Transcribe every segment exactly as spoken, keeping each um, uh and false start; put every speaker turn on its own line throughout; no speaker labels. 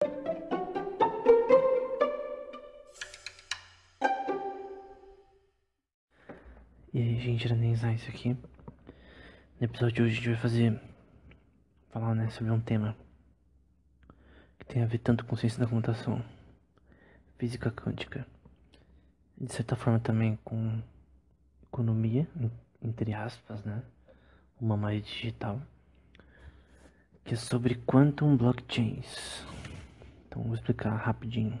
E aí, gente, era Nenzai isso aqui. No episódio de hoje a gente vai fazer... Falar, né, sobre um tema que tem a ver tanto com ciência da computação, física quântica, e de certa forma também com economia, entre aspas, né, uma mais digital, que é sobre quantum blockchains. Então vou explicar rapidinho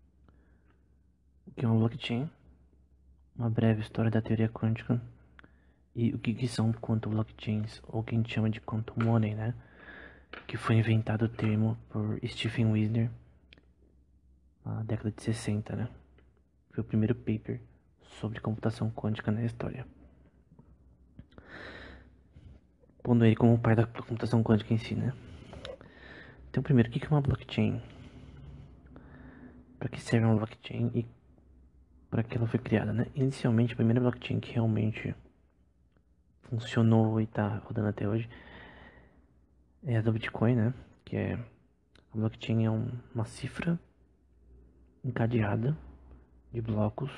o que é uma blockchain, uma breve história da teoria quântica e o que, que são quantum blockchains, ou que a gente chama de quantum money, né, que foi inventado o termo por Stephen Wizner na década de sessenta, né. Foi o primeiro paper sobre computação quântica na história, pondo ele como o pai da computação quântica em si, né. Então, primeiro, o que é uma blockchain? Para que serve uma blockchain e para que ela foi criada, né? Inicialmente, a primeira blockchain que realmente funcionou e está rodando até hoje é a do Bitcoin, né? Que é a blockchain é um, uma cifra encadeada de blocos.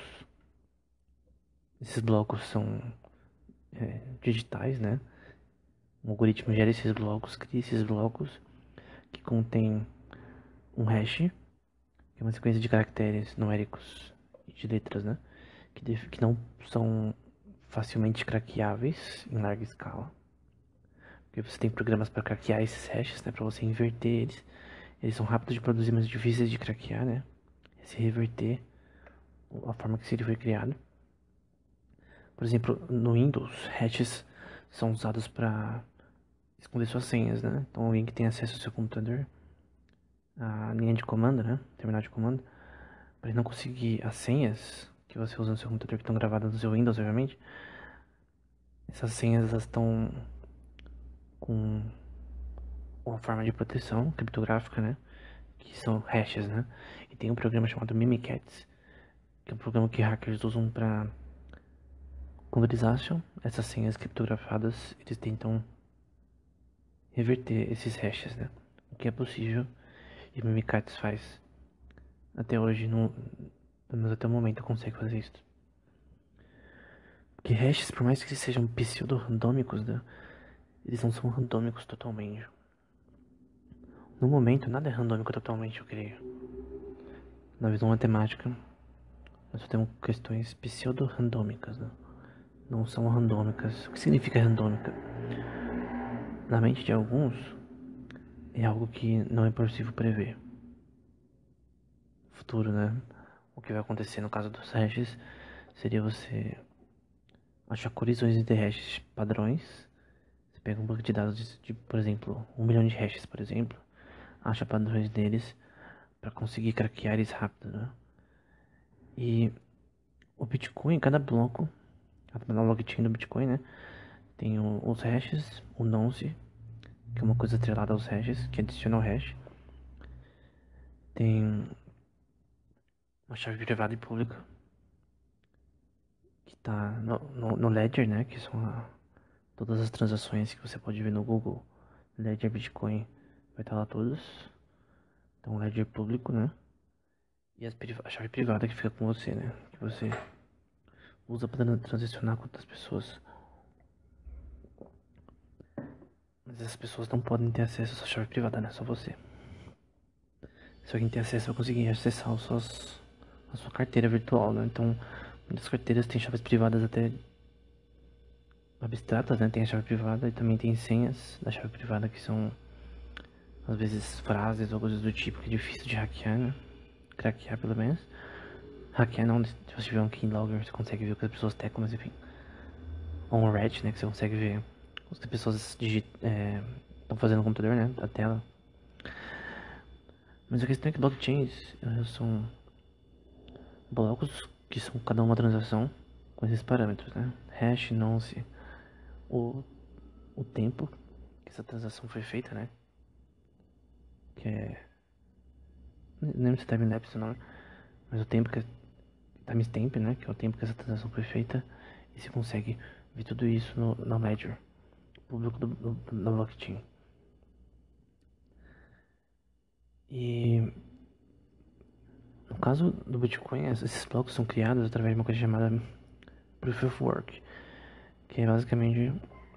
Esses blocos são é, digitais, né? Um algoritmo gera esses blocos, cria esses blocos que contém um hash, que é uma sequência de caracteres numéricos e de letras, né? Que, def- que não são facilmente craqueáveis em larga escala. Porque você tem programas para craquear esses hashes, né? Para você inverter eles. Eles são rápidos de produzir, mas difíceis de craquear, né? Se reverter a forma que ele foi criado. Por exemplo, no Windows, hashes são usados para esconder suas senhas, né? Então alguém que tem acesso ao seu computador, a linha de comando, né? Terminal de comando, para ele não conseguir as senhas que você usa no seu computador, que estão gravadas no seu Windows, obviamente. Essas senhas elas estão com uma forma de proteção criptográfica, né? Que são hashes, né? E tem um programa chamado Mimikatz, que é um programa que hackers usam para quando eles acham essas senhas criptografadas, eles tentam reverter esses hashes, né? O que é possível e o Mimikatz faz. Até hoje, não, pelo menos até o momento, consegue fazer isso. Porque hashes, por mais que eles sejam pseudo-randômicos, né? Eles não são randômicos totalmente. No momento, nada é randômico totalmente, eu creio. Na visão matemática, nós só temos questões pseudo-randômicas, né? Não são randômicas. O que significa randômica? Na mente de alguns, é algo que não é possível prever. Futuro, né? O que vai acontecer no caso dos hashes seria você achar colisões entre hashes padrões. Você pega um banco de dados de, de, por exemplo, um milhão de hashes, por exemplo, acha padrões deles para conseguir craquear eles rápido, né? E o Bitcoin, cada bloco, a blockchain do Bitcoin, né? Tem o, os hashes, o nonce, que é uma coisa atrelada aos hashes, que adiciona o hash. Tem uma chave privada e pública, que está no, no, no Ledger, né? Que são a, todas as transações que você pode ver no Google. Ledger Bitcoin vai estar lá todas. Então, Ledger público, né? E as, a chave privada que fica com você, né? Que você usa para transacionar com outras pessoas. Mas essas pessoas não podem ter acesso à sua chave privada, né? Só você. Se alguém tem acesso, vai conseguir acessar os suas, a sua carteira virtual, né? Então, muitas carteiras têm chaves privadas até abstratas, né? Tem a chave privada e também tem senhas da chave privada que são, às vezes, frases ou coisas do tipo que é difícil de hackear, né? Craquear, pelo menos. Hackear não, se você tiver um keylogger, você consegue ver o que as pessoas teclam, mas enfim. Ou um rat, né? Que você consegue ver o que as pessoas estão é, fazendo no computador, né? A tela. Mas a questão é que blockchains são blocos que são cada uma transação com esses parâmetros, né? Hash, nonce, o, o tempo que essa transação foi feita, né? Que é... Não lembro se é time-lapse ou não, mas o tempo que é... Timestamp, né? Que é o tempo que essa transação foi feita. E você consegue ver tudo isso no, no ledger público do, do, da blockchain. E no caso do Bitcoin, esses blocos são criados através de uma coisa chamada Proof of Work, que é basicamente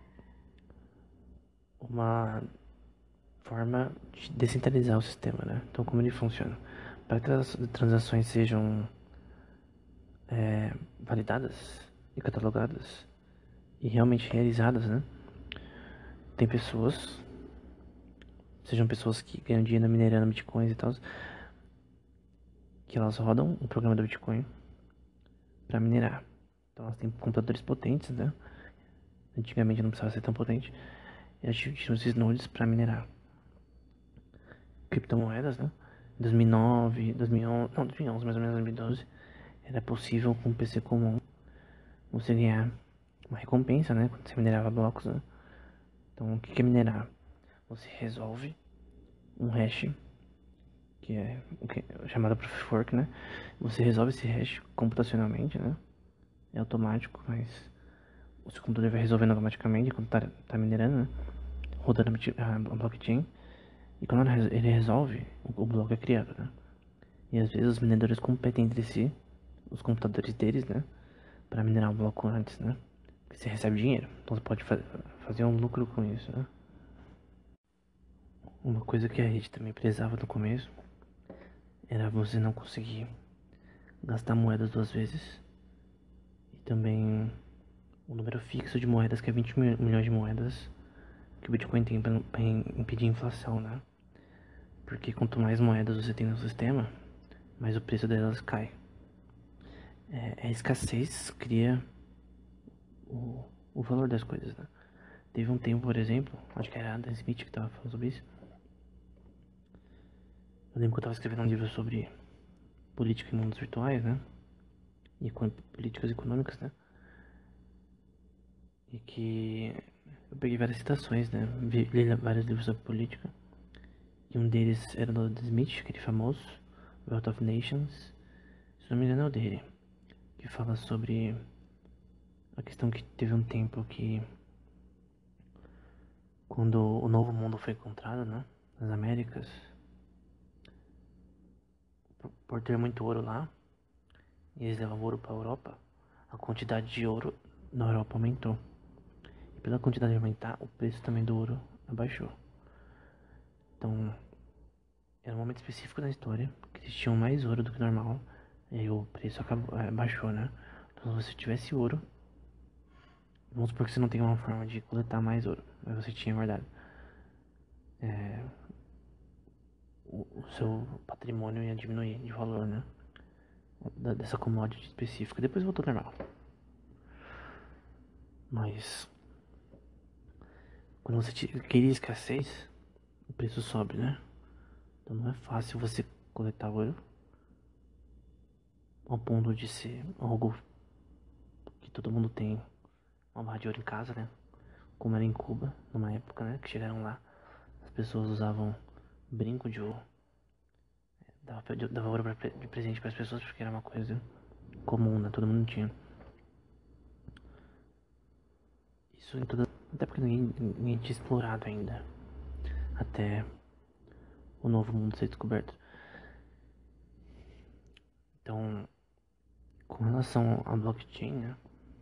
uma forma de descentralizar o sistema, né? Então, como ele funciona? Para que as transações sejam é, validadas e catalogadas e realmente realizadas, né? Tem pessoas, sejam pessoas que ganham dinheiro minerando bitcoins e tal, que elas rodam o programa do Bitcoin para minerar. Então elas têm computadores potentes, né? Antigamente não precisava ser tão potente. E elas tinham esses nodes para minerar criptomoedas, né? Em dois mil e nove, dois mil e onze, não, dois mil e onze, mais ou menos dois mil e doze, era possível com um P C comum você ganhar uma recompensa, né? Quando você minerava blocos, né? Então o que é minerar? Você resolve um hash, que é o que é chamado Proof of Work, né? Você resolve esse hash computacionalmente, né? É automático, mas o seu computador vai resolvendo automaticamente quando tá, tá minerando, né? Rodando a blockchain. E quando ele resolve, o bloco é criado, né? E às vezes os mineradores competem entre si, os computadores deles, né? Para minerar o bloco antes, né? Porque você recebe dinheiro, então você pode fa fazer um lucro com isso, né? Uma coisa que a rede também prezava no começo era você não conseguir gastar moedas duas vezes. E também o número fixo de moedas, que é vinte milhões de moedas, que o Bitcoin tem para impedir a inflação, né? Porque quanto mais moedas você tem no sistema, mais o preço delas cai. É, a escassez cria o, o valor das coisas, né? Teve um tempo, por exemplo, acho que era Adam Smith que estava falando sobre isso. Eu lembro que eu estava escrevendo um livro sobre política em mundos virtuais, né? E políticas econômicas, né? E que eu peguei várias citações, né? Li vários livros sobre política. E um deles era do Adam Smith, aquele famoso, Wealth of Nations. Se não me engano é o dele. Que fala sobre a questão que teve um tempo que, quando o Novo Mundo foi encontrado, né? Nas Américas, por ter muito ouro lá, e eles levavam ouro para a Europa, a quantidade de ouro na Europa aumentou. E pela quantidade de aumentar, o preço também do ouro abaixou. Então, era um momento específico da história que eles tinham mais ouro do que normal, e aí o preço acabou, é, baixou, né? Então, se você tivesse ouro, vamos supor que você não tem uma forma de coletar mais ouro, mas você tinha guardado. É, o, o seu patrimônio ia diminuir de valor, né? Da, dessa commodity específica. Depois voltou ao normal. Mas quando você queria escassez, o preço sobe, né? Então não é fácil você coletar ouro ao ponto de ser algo que todo mundo tem uma barra de ouro em casa, né? Como era em Cuba, numa época, né? Que chegaram lá, as pessoas usavam brinco de ouro. Dava, dava ouro pra, de presente para as pessoas porque era uma coisa comum, né? Todo mundo tinha. Isso em toda. Até porque ninguém, ninguém tinha explorado ainda. Até o novo mundo ser descoberto. Então, com relação à blockchain, né?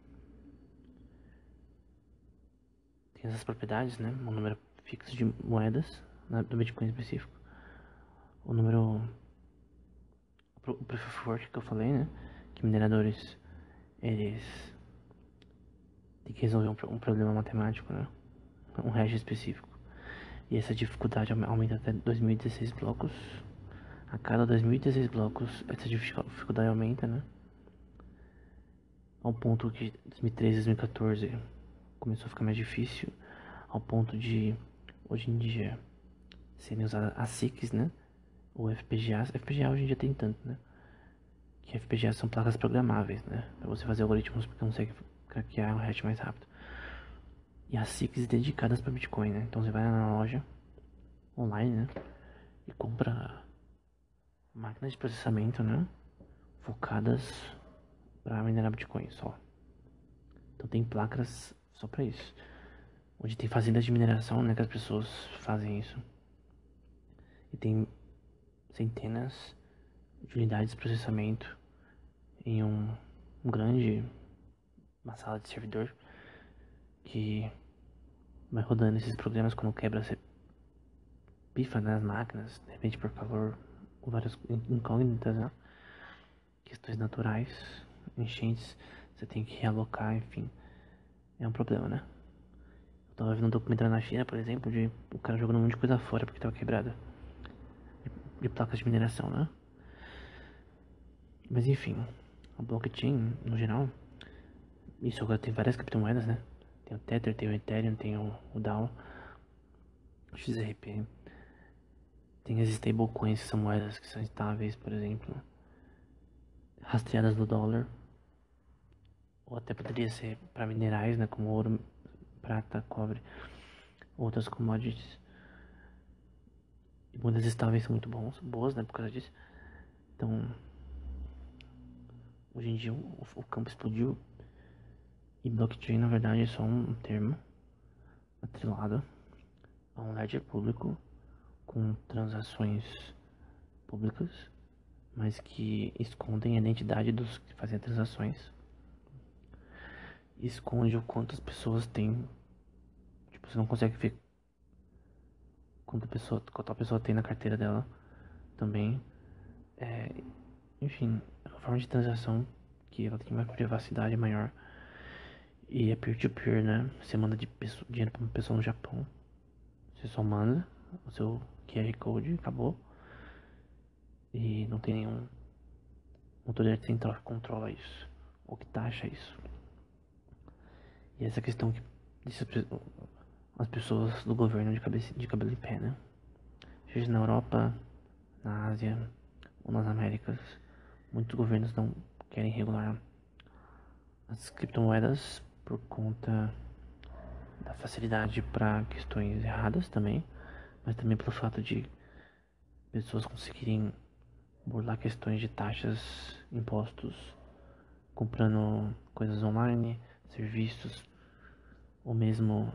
Tem essas propriedades, né? Um número fixo de moedas, né, do Bitcoin específico. O número. O Proof of Work que eu falei, né? Que mineradores, eles têm que resolver um, um problema matemático, né? Um hash específico. E essa dificuldade aumenta até dois mil e dezesseis blocos. A cada dois mil e dezesseis blocos, essa dificuldade aumenta, né? Ao ponto que dois mil e treze, dois mil e quatorze começou a ficar mais difícil. Ao ponto de, hoje em dia, serem usadas as S I Cs, né? Ou F P G As. F P G A hoje em dia tem tanto, né? Que F P G As são placas programáveis, né? Pra você fazer algoritmos que consegue craquear o hash mais rápido. E as S I Cs dedicadas para Bitcoin, né? Então você vai na loja online, né? E compra máquinas de processamento, né? Focadas para minerar Bitcoin só. Então tem placas só para isso. Onde tem fazendas de mineração, né? Que as pessoas fazem isso. E tem centenas de unidades de processamento em um, um grande, uma sala de servidor que vai rodando esses programas. Quando quebra, você pifa nas máquinas, de repente por calor ou várias incógnitas, né? Questões naturais, enchentes, você tem que realocar, enfim, é um problema, né? Eu tava vendo um documentário na China, por exemplo, de o cara jogando um monte de coisa fora porque tava quebrada, de, de placas de mineração, né? Mas enfim, a blockchain, no geral, isso agora tem várias criptomoedas, né? Tem o Tether, tem o Ethereum, tem o, o D A O, o X R P, tem as stablecoins, que são moedas que são estáveis, por exemplo, rastreadas no dólar, ou até poderia ser para minerais, né? Como ouro, prata, cobre, outras commodities. E moedas estáveis são muito bons, boas, né? Por causa disso. Então, hoje em dia o, o campo explodiu. E blockchain, na verdade, é só um termo atrelado a um ledger público com transações públicas, mas que escondem a identidade dos que fazem as transações. Esconde o quanto as pessoas têm. Tipo, você não consegue ver quanto a pessoa, quanto a pessoa tem na carteira dela também. É, enfim, é uma forma de transação que ela tem uma privacidade maior. E é peer-to-peer, né? Você manda de pessoa, dinheiro pra uma pessoa no Japão. Você só manda o seu Q R Code, acabou. E não tem nenhum autoridade central que controla isso, ou que taxa isso. E essa questão que deixa as pessoas do governo de, cabeça, de cabelo em pé, né? Seja na Europa, na Ásia ou nas Américas, muitos governos não querem regular as criptomoedas por conta da facilidade para questões erradas também, mas também pelo fato de pessoas conseguirem burlar questões de taxas, impostos, comprando coisas online, serviços, ou mesmo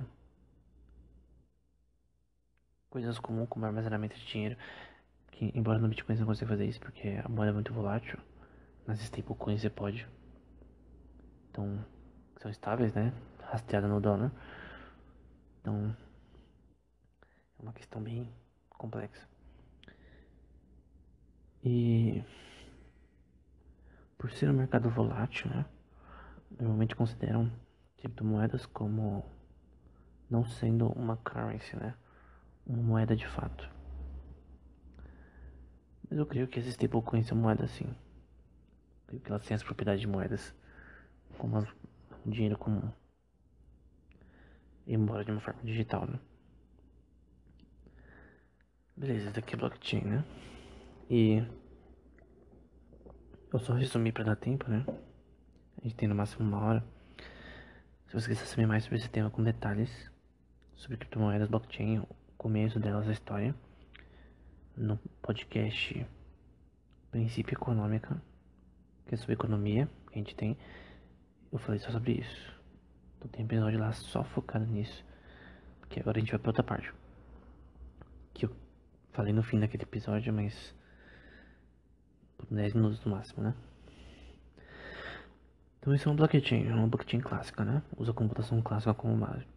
coisas comuns como armazenamento de dinheiro, que embora no Bitcoin você não consiga fazer isso porque a moeda é muito volátil, nas stablecoins você pode. Então, são estáveis, né? Rastreada no dólar. Então, é uma questão bem complexa. E por ser um mercado volátil, né? Normalmente consideram criptomoedas como não sendo uma currency, né? Uma moeda de fato. Mas eu creio que as stablecoins são moedas sim. Eu creio que elas têm as propriedades de moedas, como as, o dinheiro comum. Embora de uma forma digital, né? Beleza, esse daqui é blockchain, né? E eu só resumi pra dar tempo, né? A gente tem no máximo uma hora. Se você quiser saber mais sobre esse tema com detalhes, sobre criptomoedas, blockchain, o começo delas, a história, no podcast Princípio Econômica, que é sobre economia, que a gente tem, eu falei só sobre isso. Então tem episódio lá só focado nisso. Porque agora a gente vai pra outra parte. Que eu falei no fim daquele episódio, mas por dez minutos no máximo, né? Então isso é uma blockchain, é uma blockchain clássica, né? Usa a computação clássica como base.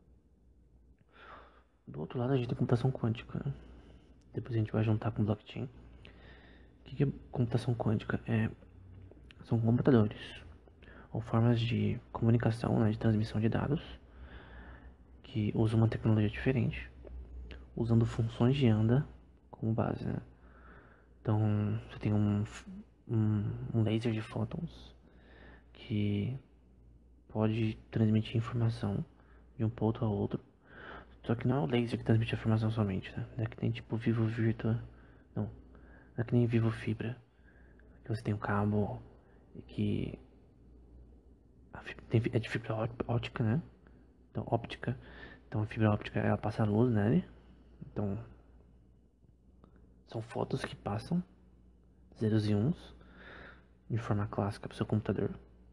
Do outro lado a gente tem computação quântica, né? Depois a gente vai juntar com blockchain. O que é computação quântica? É, são computadores ou formas de comunicação, né, de transmissão de dados que usam uma tecnologia diferente, usando funções de onda como base, né? Então você tem um, um, um laser de fótons que pode transmitir informação de um ponto a outro. Só que não é o laser que transmite a informação somente, né? Não é que nem tipo Vivo Virtua. Não. Não é que nem Vivo Fibra. Que você tem um cabo que é de fibra óptica, né? Então, óptica. Então, a fibra óptica ela passa luz, né? Então, são fotos que passam zeros e uns de forma clássica para o seu computador.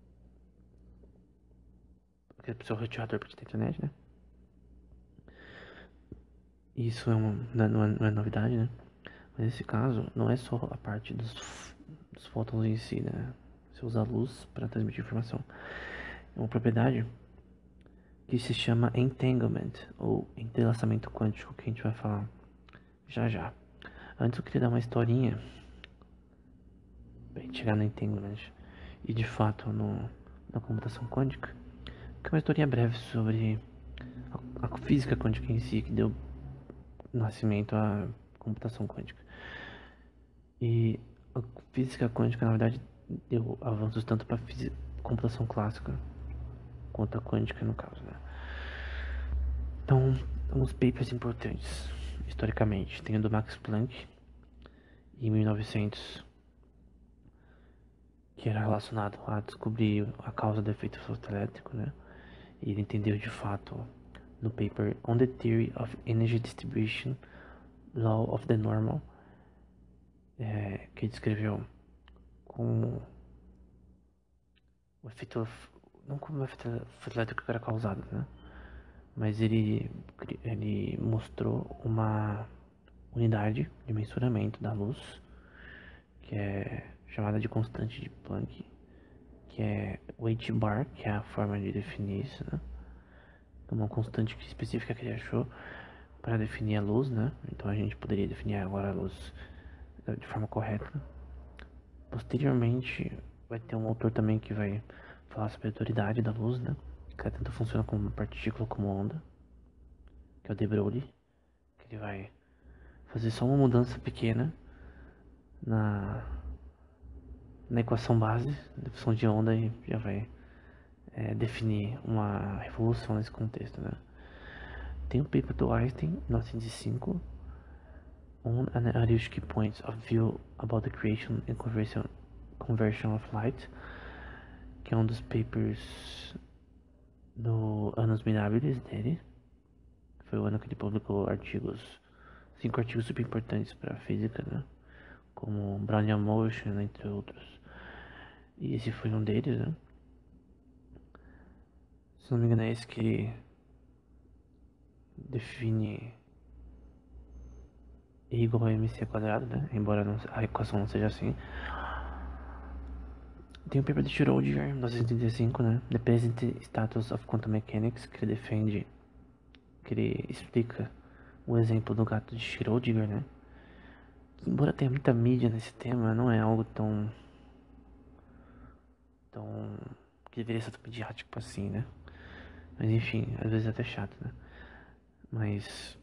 Para o seu roteador para internet, né? Isso é uma, não, é, não é novidade, né? Mas nesse caso, não é só a parte dos, dos fótons em si, né? Você usa a luz para transmitir informação. É uma propriedade que se chama entanglement, ou entrelaçamento quântico, que a gente vai falar já já. Antes eu queria dar uma historinha pra gente chegar no entanglement e de fato no, na computação quântica, que é uma historinha breve sobre a, a física quântica em si, que deu nascimento à computação quântica. E a física quântica, na verdade, deu avanços tanto para computação clássica quanto a quântica, no caso, né? Então, alguns papers importantes, historicamente. Tem o do Max Planck, em mil e novecentos, que era relacionado a descobrir a causa do efeito fotoelétrico, né? E ele entendeu de fato no paper On the Theory of Energy Distribution, Law of the Normal, é, que ele descreveu como o efeito, não como o efeito fotoelétrico que era causado, né? Mas ele, ele mostrou uma unidade de mensuramento da luz, que é chamada de constante de Planck, que é o H bar, que é a forma de definir isso, né? Uma constante específica que ele achou para definir a luz, né? Então a gente poderia definir agora a luz de forma correta. Posteriormente vai ter um autor também que vai falar sobre a autoridade da luz, né? Que tanto funciona como uma partícula como onda, que é o de Broglie, que ele vai fazer só uma mudança pequena na, na equação base da função de onda e já vai é, definir uma revolução nesse contexto, né? Tem o paper do Einstein, mil novecentos e cinco, On Analytic Points of View about the Creation and Conversion, conversion of Light, que é um dos papers do Annus Mirabilis dele. Foi o ano que ele publicou artigos, cinco artigos super importantes para a física, né? Como Brownian Motion, entre outros. E esse foi um deles, né? Se não me engano é esse que define E igual a mc quadrado, né? Embora não, a equação não seja assim. Tem o paper de Schrödinger, mil novecentos e trinta e cinco, né? The Present Status of Quantum Mechanics, que ele defende, que ele explica o exemplo do gato de Schrödinger, né? Que, embora tenha muita mídia nesse tema, não é algo tão... tão... que deveria ser tão midiático assim, né? Mas enfim, às vezes é até chato, né? Mas...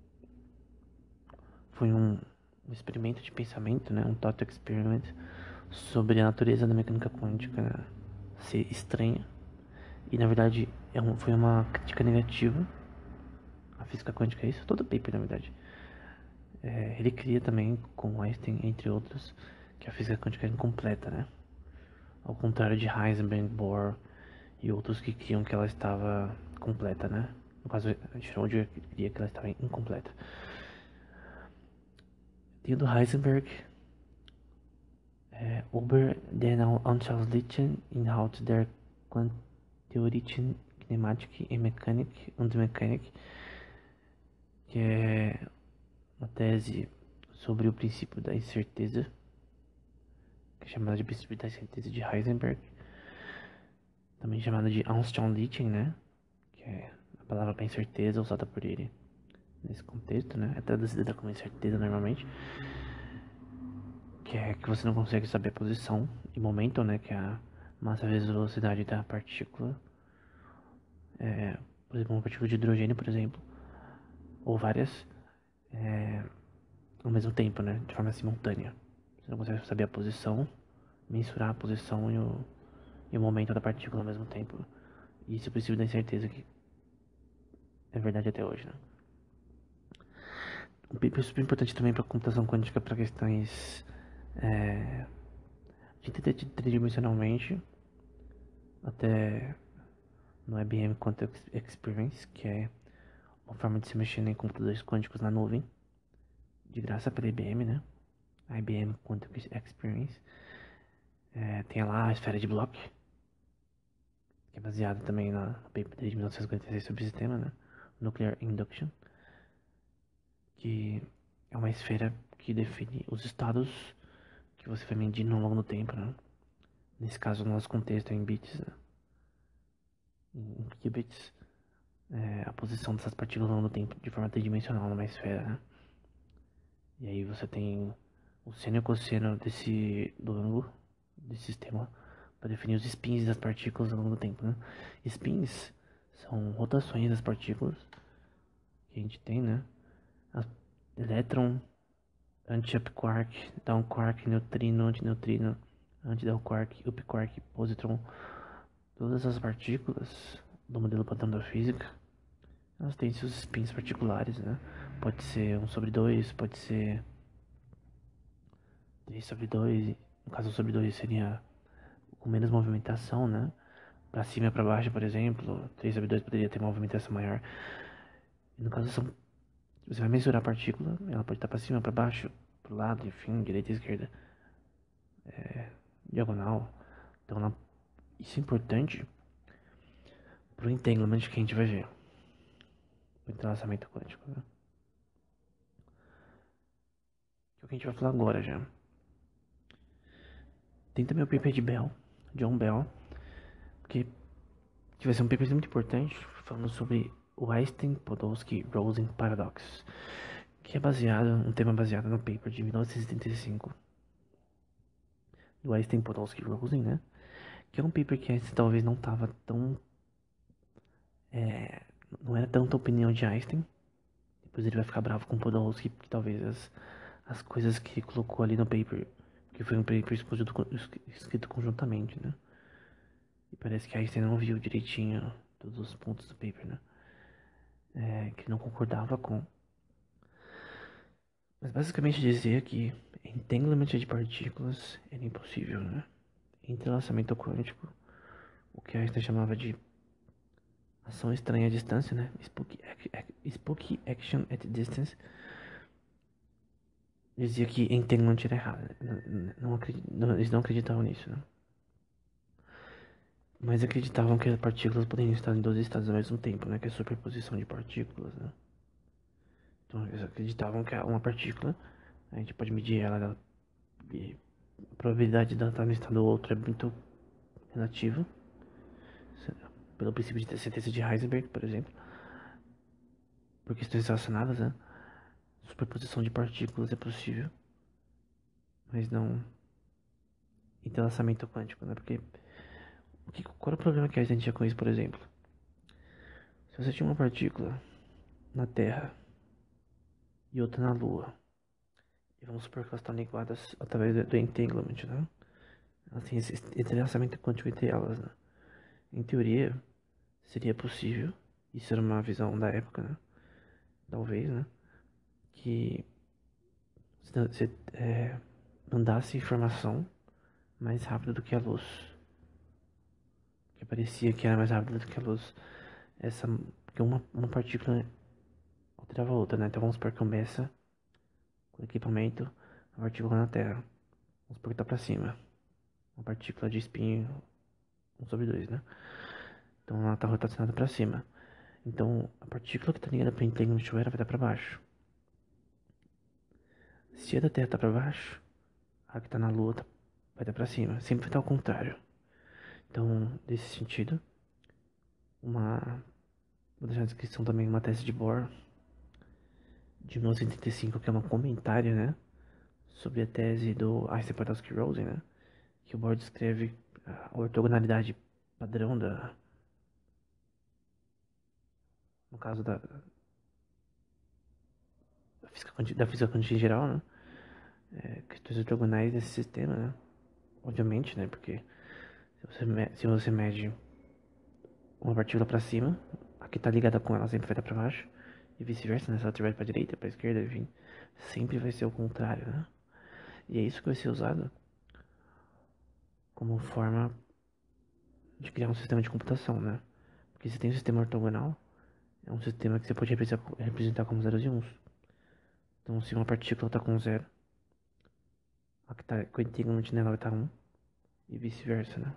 foi um, um experimento de pensamento, né? Um thought experiment sobre a natureza da mecânica quântica ser estranha. E na verdade é um, foi uma crítica negativa. A física quântica é isso, todo paper na verdade. É, ele cria também, com Einstein, entre outros, que a física quântica é incompleta, né? Ao contrário de Heisenberg, Bohr e outros que criam que ela estava completa, né? No caso, Schrödinger queria que ela estava incompleta. Tem o do Heisenberg, é, über den Anschaulichen Inhalt der Quantentheoretischen Kinematik und Mechanik und Mechanik, que é uma tese sobre o princípio da incerteza, que é chamada de princípio da incerteza de Heisenberg, também chamada de Anschaulichen, né? Que é a palavra para incerteza usada por ele nesse contexto, né? É traduzida como incerteza normalmente, que é que você não consegue saber a posição e momento, né? Que é a massa vezes a velocidade da partícula. É, por exemplo, uma partícula de hidrogênio, por exemplo, ou várias, é, ao mesmo tempo, né? De forma simultânea. Você não consegue saber a posição, mensurar a posição e o, e o momento da partícula ao mesmo tempo. E isso é possível da incerteza que é verdade até hoje, né? Um paper super importante também para computação quântica para questões é, de entender tridimensionalmente, até no I B M Quantum Experience, que é uma forma de se mexer em computadores quânticos na nuvem, de graça pela I B M, né? A I B M Quantum Experience. É, tem lá a esfera de Bloch, que é baseada também na, no paper de mil novecentos e cinquenta e seis sobre o sistema, né? Nuclear Induction, que é uma esfera que define os estados que você vai medindo ao longo do tempo, né? Nesse caso, o nosso contexto é em bits, né? Em qubits, é a posição dessas partículas ao longo do tempo de forma tridimensional numa esfera, né? E aí você tem o seno e o cosseno desse, do ângulo desse sistema para definir os spins das partículas ao longo do tempo, né? Spins são rotações das partículas que a gente tem, né? A elétron, anti-up quark, down quark, neutrino, antineutrino, anti-down quark, up quark, positron. Todas as partículas do modelo padrão da física, elas têm seus spins particulares, né? Pode ser um sobre dois, pode ser três sobre dois. No caso, um sobre dois seria com menos movimentação, né? Pra cima e pra baixo, por exemplo. três sobre dois poderia ter uma movimentação maior. E no caso, são... você vai mensurar a partícula, ela pode estar pra cima, pra baixo, pro lado, enfim, direita e esquerda, é, diagonal. Então, ela... isso é importante pro entanglement que a gente vai ver. O entrelaçamento quântico, né? Que é o que a gente vai falar agora já. Tem também o paper de Bell, John Bell, que, que vai ser um paper muito importante, falando sobre o Einstein-Podolsky-Rosen Paradox, que é baseado, um tema baseado no paper de mil novecentos e setenta e cinco do Einstein-Podolsky-Rosen, né? Que é um paper que Einstein talvez não estava tão, é, não era tanta opinião de Einstein. Depois ele vai ficar bravo com Podolsky, porque talvez as, as coisas que ele colocou ali no paper, que foi um paper escrito conjuntamente, né? E parece que Einstein não viu direitinho todos os pontos do paper, né? É, que não concordava com. Mas basicamente dizia que entanglement de partículas era impossível, né? Entrelaçamento quântico, o que Einstein chamava de ação estranha à distância, né? Spooky, spooky action at distance. Dizia que entanglement era errado. Não, não, não, eles não acreditavam nisso, né? Mas acreditavam que as partículas poderiam estar em dois estados ao mesmo tempo, né? Que é a superposição de partículas, né? Então eles acreditavam que uma partícula, a gente pode medir ela, e a probabilidade de ela estar no estado do outro é muito relativa, pelo princípio de certeza de Heisenberg, por exemplo, por questões relacionadas, né? Superposição de partículas é possível, mas não entrelaçamento quântico, né? Porque o que, qual é o problema que a gente tinha com isso, por exemplo? Se você tinha uma partícula na Terra e outra na Lua, e vamos supor que elas estão ligadas através do entanglement, né? Elas têm esse entrelaçamento quântico entre elas, né? Em teoria, seria possível, isso era uma visão da época, né? Talvez, né? Que você é, mandasse informação mais rápido do que a luz. Que parecia que era mais rápido do que a luz. Essa, porque uma, uma partícula alterava a outra, né? Então vamos supor que começa com o equipamento, a partícula na Terra. Vamos supor que tá pra cima. Uma partícula de spin um sobre dois, né? Então ela tá rotacionada pra cima. Então a partícula que tá ligada pro entanglement vai estar pra baixo. Se a da Terra tá pra baixo, a que tá na Lua tá, vai estar pra cima. Sempre vai estar ao contrário. Então, nesse sentido, uma... vou deixar na descrição também uma tese de Bohr de mil novecentos e oitenta e cinco, que é um comentário, né? Sobre a tese do Einstein-Podolsky-Rosen, né? Que o Bohr descreve a ortogonalidade padrão da... no caso da... da física, da física quântica em geral, né? É, questões ortogonais desse sistema, né? Obviamente, né? Porque se você, me... se você mede uma partícula para cima, a que tá ligada com ela sempre vai estar para baixo, e vice-versa, né? Se ela estiver para direita, para esquerda, enfim, sempre vai ser o contrário, né? E é isso que vai ser usado como forma de criar um sistema de computação, né? Porque se tem um sistema ortogonal, é um sistema que você pode representar, representar como zeros e uns. Então, se uma partícula está com zero, a que está com entanglement nela vai estar um, e vice-versa, né?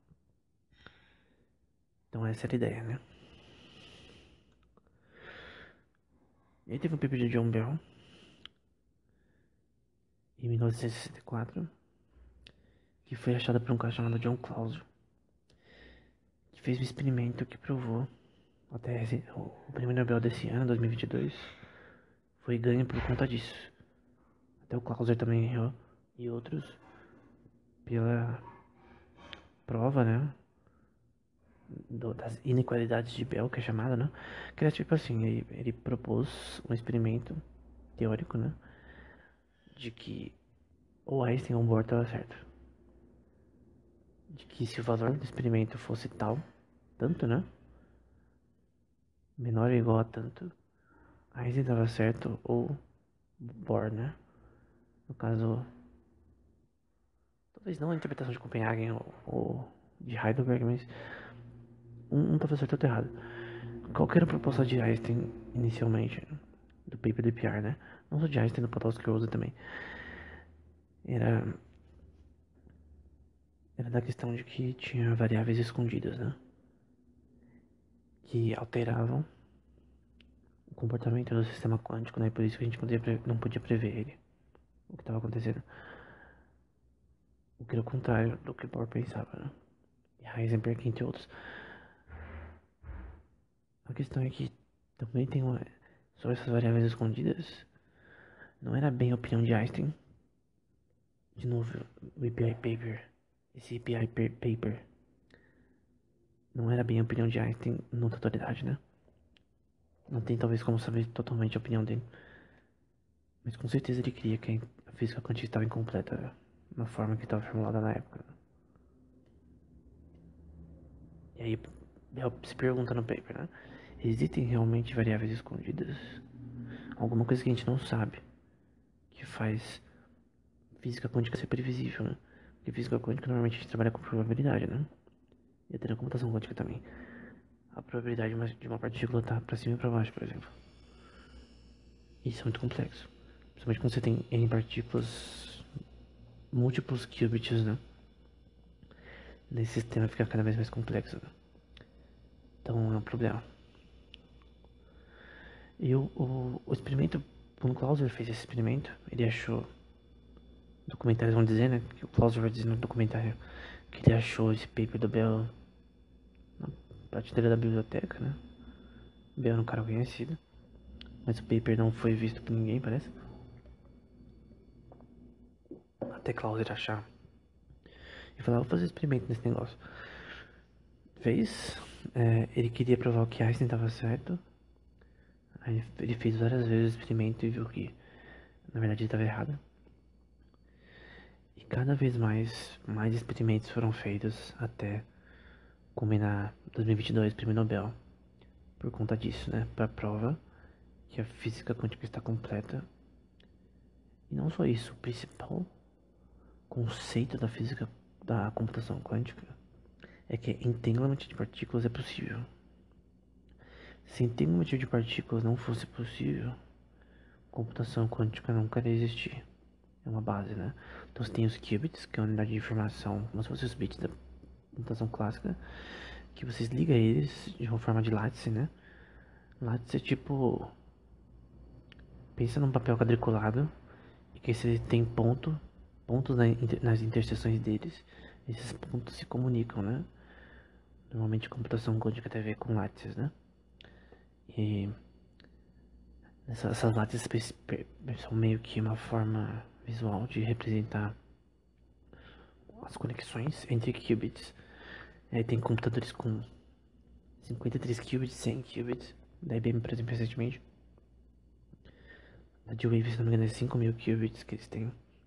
Então, essa era a ideia, né? E aí teve um paper de John Bell, em mil novecentos e sessenta e quatro, que foi achada por um cara chamado John Clauser, que fez um experimento que provou até o prêmio Nobel desse ano, dois mil e vinte e dois, foi ganho por conta disso. Até o Clauser também errou, e outros, pela prova, né, do, das inequalidades de Bell, que é chamada, né, que era tipo assim, ele, ele propôs um experimento teórico, né, de que o Einstein ou o Bohr estava certo. De que se o valor do experimento fosse tal, tanto, né, menor ou igual a tanto, Einstein estava certo ou Bohr, né, no caso, talvez não a interpretação de Copenhagen ou, ou de Heidelberg, mas um, um estava certo e outro errado. Qual que era a proposta de Einstein inicialmente, do paper do E P R, né? Não só de Einstein, do Podolsky-Rosen também. Era, era da questão de que tinha variáveis escondidas, né? Que alteravam o comportamento do sistema quântico, né? E por isso que a gente podia, não podia prever ele, o que estava acontecendo. O que era o contrário do que Bohr pensava, né? E Heisenberg, entre outros. A questão é que também tem uma... Sobre essas variáveis escondidas, não era bem a opinião de Einstein. De novo, o E P I paper. Esse E P I paper não era bem a opinião de Einstein na totalidade, né? Não tem talvez como saber totalmente a opinião dele. Mas com certeza ele queria que a física quântica estava incompleta na forma que estava formulada na época. E aí se pergunta no paper, né? Existem realmente variáveis escondidas? Alguma coisa que a gente não sabe que faz física quântica ser previsível, né? Porque física quântica normalmente a gente trabalha com probabilidade, né? E até na computação quântica também. A probabilidade de uma partícula estar para cima e para baixo, por exemplo. Isso é muito complexo. Principalmente quando você tem N partículas, múltiplos qubits, né? Nesse sistema fica cada vez mais complexo, né? Então é um problema. E o, o, o experimento, quando o Clauser fez esse experimento, ele achou, documentários vão dizer, né? Que o Clauser vai dizer no documentário que ele achou esse paper do Bell na prateleira da biblioteca, né? Bell era um cara conhecido, mas o paper não foi visto por ninguém, parece. Até Clauser achar. E falar, vou fazer experimento nesse negócio. Fez. É, ele queria provar que Einstein estava certo. Aí ele fez várias vezes o experimento e viu que na verdade ele estava errado. E cada vez mais, mais experimentos foram feitos até culminar dois mil e vinte e dois, Prêmio Nobel. Por conta disso, né? Para prova que a física quântica está completa. E não só isso, o principal conceito da física da computação quântica é que entanglement de partículas é possível. Se entanglement de partículas não fosse possível, computação quântica nunca iria existir. É uma base, né? Então você tem os qubits, que é a unidade de informação, como se fossem os bits da computação clássica, que vocês ligam eles de uma forma de lattice, né? Lattice é tipo... Pensa num papel quadriculado, e que você tem ponto, pontos nas interseções deles. Esses pontos se comunicam, né? Normalmente a computação quântica tem a ver com lattices, né? E essas, essas lattices são meio que uma forma visual de representar as conexões entre qubits. Aí tem computadores com cinquenta e três qubits, cem qubits, da I B M, por exemplo, recentemente. A D-Wave, se não me engano, é cinco mil qubits que eles têm.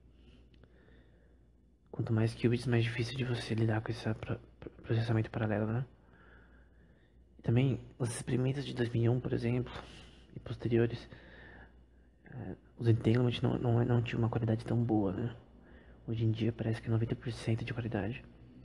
Quanto mais qubits, mais difícil de você lidar com esse processamento paralelo, né? E também, os experimentos de dois mil e um, por exemplo, e posteriores, é, os entanglement não, não, não tinham uma qualidade tão boa, né? Hoje em dia parece que é noventa por cento de qualidade.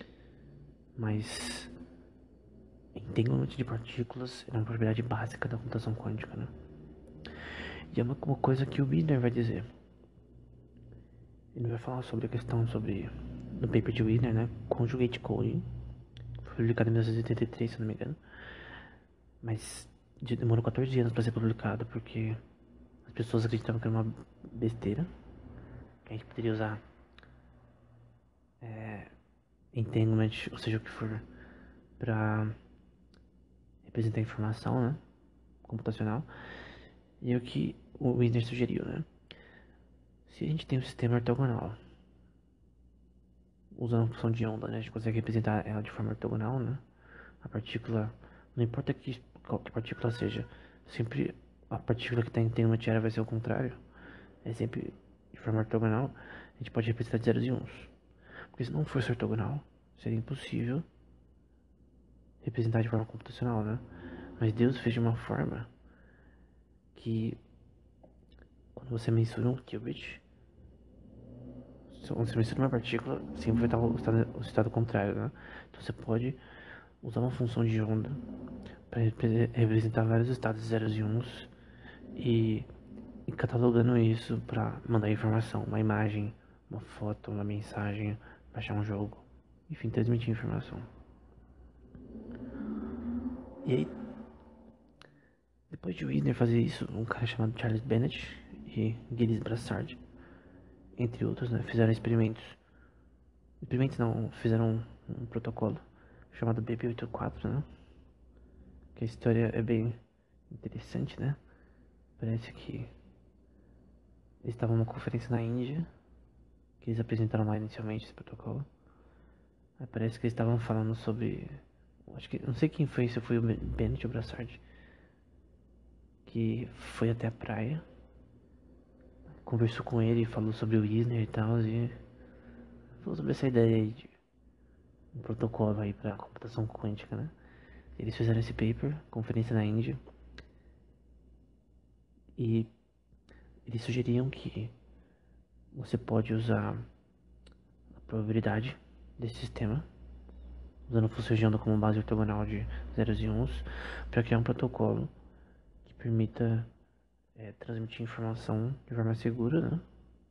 Mas entanglement de partículas é uma propriedade básica da computação quântica, né? E é uma, uma coisa que o Wiener vai dizer. Ele vai falar sobre a questão sobre... No paper de Wiener, né? Conjugate coding. Foi publicado em mil novecentos e oitenta e três, se não me engano. Mas demorou quatorze anos para ser publicado, porque as pessoas acreditavam que era uma besteira. A gente poderia usar é, entanglement, ou seja, o que for, para representar informação, né, computacional. E é o que o Wisner sugeriu, né? Se a gente tem um sistema ortogonal, usando a função de onda, né, a gente consegue representar ela de forma ortogonal, né? A partícula, não importa que, qual que partícula seja, sempre a partícula que está em entanglement vai ser o contrário. É sempre de forma ortogonal, a gente pode representar de zeros e uns. Porque se não fosse ortogonal, seria impossível representar de forma computacional, né? Mas Deus fez de uma forma que quando você mensura um qubit, quando você mensura uma partícula, sempre vai estar o estado, o estado contrário, né? Então você pode usar uma função de onda para representar vários estados zeros e uns e, e catalogando isso para mandar informação, uma imagem, uma foto, uma mensagem, baixar um jogo, enfim, transmitir informação. E aí, depois de Wisner fazer isso, um cara chamado Charles Bennett e Gilles Brassard, entre outros, né, fizeram experimentos. Experimentos não, fizeram um, um protocolo chamado B P oitenta e quatro, né? Que a história é bem interessante, né? Parece que eles estavam numa conferência na Índia, que eles apresentaram lá inicialmente esse protocolo. Aí parece que eles estavam falando sobre, acho que, não sei quem foi, se foi o Bennett ou o Brassard, que foi até a praia, conversou com ele, falou sobre o Wisner e tal, e falou sobre essa ideia aí de um protocolo aí para computação quântica, né? Eles fizeram esse paper, conferência na Índia, e eles sugeriam que você pode usar a probabilidade desse sistema, usando o função de onda como base ortogonal de zeros e uns, para criar um protocolo que permita é, transmitir informação de forma segura, né?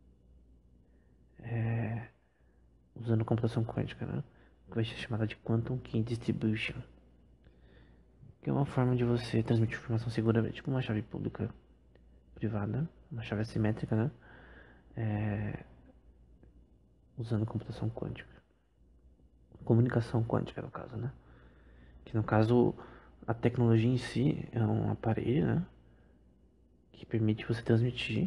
É, usando computação quântica, né? Que vai ser chamada de Quantum Key Distribution, que é uma forma de você transmitir informação segura, tipo uma chave pública privada, uma chave assimétrica, né? É, usando computação quântica, comunicação quântica no caso, né? Que no caso a tecnologia em si é um aparelho, né? Que permite você transmitir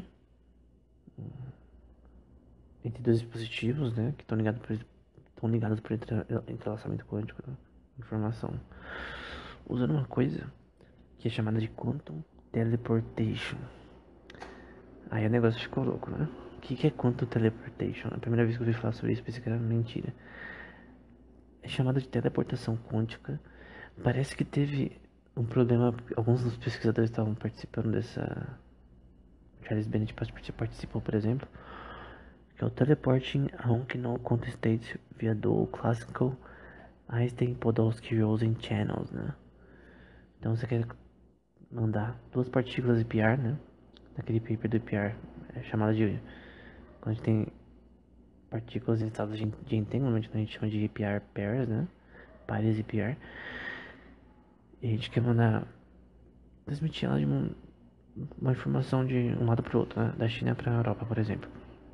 entre dois dispositivos, né? Que estão ligados por, estão ligados por entrelaçamento quântico, né? Informação, usando uma coisa que é chamada de Quantum Teleportation. Aí o negócio ficou louco, né? O que, que é Quantum Teleportation? A primeira vez que eu ouvi falar sobre isso, pensei que era mentira. É chamada de teleportação quântica. Parece que teve um problema. Alguns dos pesquisadores estavam participando dessa. Charles Bennett participou, por exemplo. Que é o teleporting a no quantum state via dual classical Einstein-Podolsky-Rosen channels, né? Então você quer mandar duas partículas E P R, né? Naquele paper do E P R, é chamado de. Quando a gente tem partículas em estados de, de entanglement, a gente chama de E P R pairs, né? Pares E P R. E a gente quer mandar. Transmitir ela de uma, uma informação de um lado para o outro, né? Da China para a Europa, por exemplo.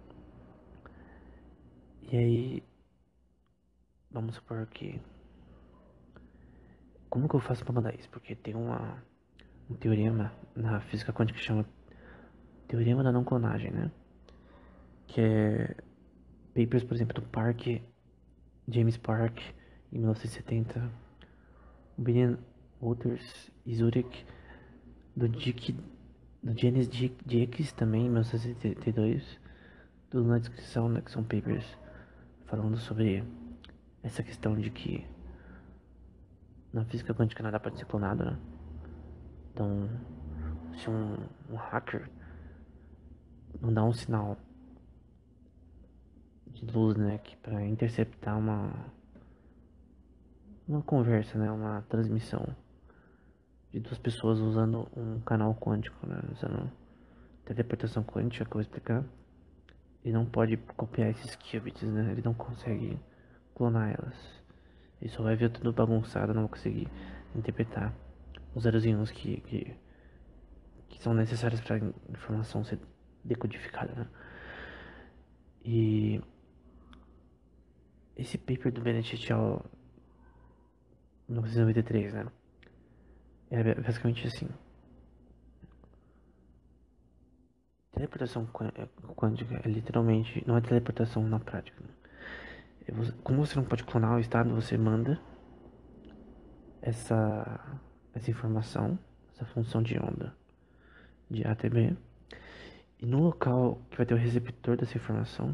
E aí. Vamos supor que. Como que eu faço para mandar isso? Porque tem uma, um teorema na física quântica que chama Teorema da não clonagem, né? Que é papers, por exemplo, do Park, James Park, em mil novecentos e setenta, William Waters e Zurich, do Dick, do Janis Jacques também, em mil novecentos e setenta e dois, tudo na descrição, né? Que são papers falando sobre essa questão de que na física quântica nada pode ser clonado, né? Então, se um, um hacker mandar um sinal de luz, né, que para interceptar uma uma conversa, né, uma transmissão de duas pessoas usando um canal quântico, né, usando teleportação quântica, que eu vou explicar, ele não pode copiar esses qubits, né, ele não consegue clonar elas. Ele só vai ver tudo bagunçado, não vai conseguir interpretar os zeros e uns que, que, que são necessários para a informação ser decodificada, né? E esse paper do Benedict al mil novecentos e noventa e três, né? É basicamente assim. Teleportação quântica é literalmente, não é teleportação na prática, né? Como você não pode clonar o estado, você manda essa, essa informação, essa função de onda de A até B, e no local que vai ter o receptor dessa informação,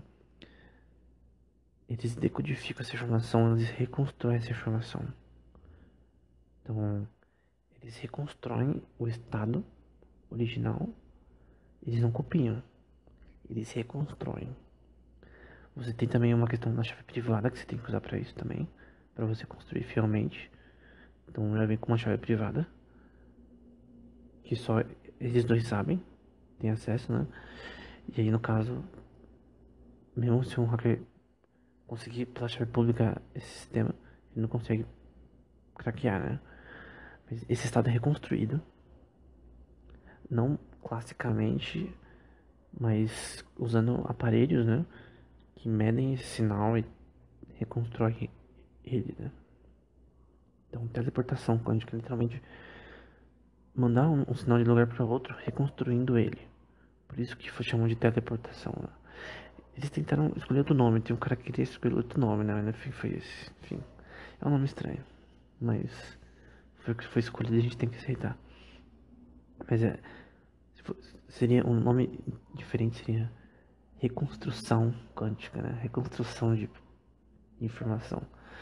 eles decodificam essa informação, eles reconstroem essa informação. Então, eles reconstroem o estado original, eles não copiam, eles reconstroem. Você tem também uma questão da chave privada que você tem que usar para isso também, para você construir fielmente. Então já vem com uma chave privada, que só eles dois sabem, tem acesso, né? E aí no caso, mesmo se um hacker conseguir pela chave pública esse sistema, ele não consegue craquear, né? Mas esse estado é reconstruído, não classicamente, mas usando aparelhos, né? Que medem esse sinal e reconstrói ele, né? Então, teleportação quântica é literalmente mandar um, um sinal de lugar para outro, reconstruindo ele. Por isso que chamam de teleportação, né? Eles tentaram escolher outro nome, tem um cara que queria escolher outro nome, né? Mas enfim, foi esse. Enfim, é um nome estranho, mas foi o que foi escolhido e a gente tem que aceitar. Mas é, se for, seria um nome diferente, seria reconstrução quântica, né? Reconstrução de informação.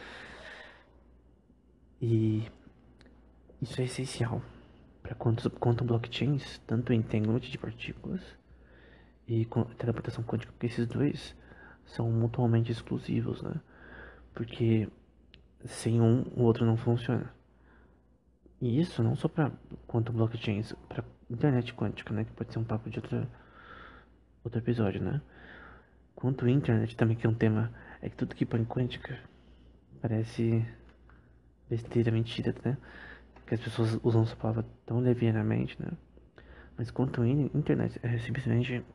E isso é essencial para quantum blockchains, tanto entanglement de partículas e teleportação quântica, porque esses dois são mutuamente exclusivos, né? Porque sem um, o outro não funciona. E isso não só para quantum blockchains, para internet quântica, né? Que pode ser um papo de outro, outro episódio, né? Quanto internet também, que é um tema, é que tudo que põe quântica parece besteira, mentira, né? Que as pessoas usam essa palavra tão levianamente, né? Mas quanto internet é simplesmente,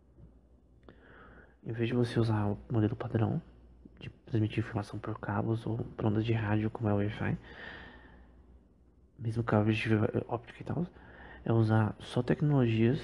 em vez de você usar o modelo padrão de transmitir informação por cabos ou por ondas de rádio, como é o Wi-Fi, mesmo cabo de fibra óptica e tal, é usar só tecnologias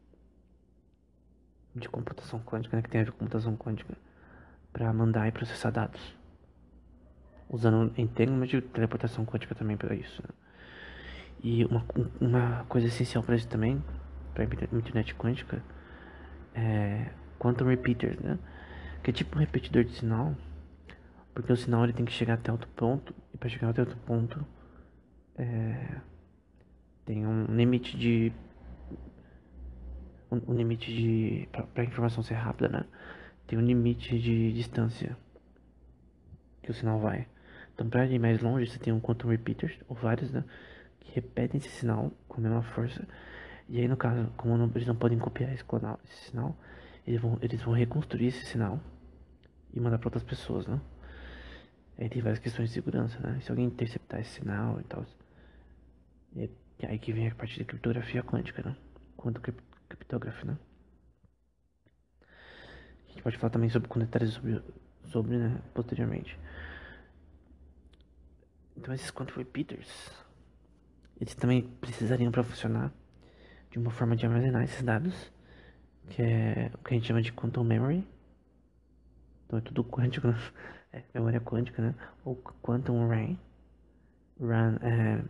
de computação quântica, né, que tem a ver com computação quântica, para mandar e processar dados, usando entanglement de teleportação quântica também para isso, né? E uma, uma coisa essencial para isso também, para internet quântica, é quantum repeaters, né? Que é tipo um repetidor de sinal, porque o sinal ele tem que chegar até outro ponto, e para chegar até outro ponto é, tem um limite de um, um limite de para a informação ser rápida, né? Tem um limite de distância que o sinal vai. Então, para ir mais longe, você tem um quantum repeaters ou vários, né? Que repetem esse sinal com a mesma força. E aí, no caso, como não, eles não podem copiar esse, esse sinal, eles vão, eles vão reconstruir esse sinal e mandar para outras pessoas, né? Aí tem várias questões de segurança, né? Se alguém interceptar esse sinal e tal. É aí que vem a parte da criptografia quântica, né? Quanto criptografia, né? A gente pode falar também sobre com detalhes sobre, sobre né, posteriormente. Então esses quantum repeaters, eles também precisariam para funcionar de uma forma de armazenar esses dados, que é o que a gente chama de quantum memory. Então é tudo quântico, né? É memória quântica, né? Ou quantum RAM. RAM é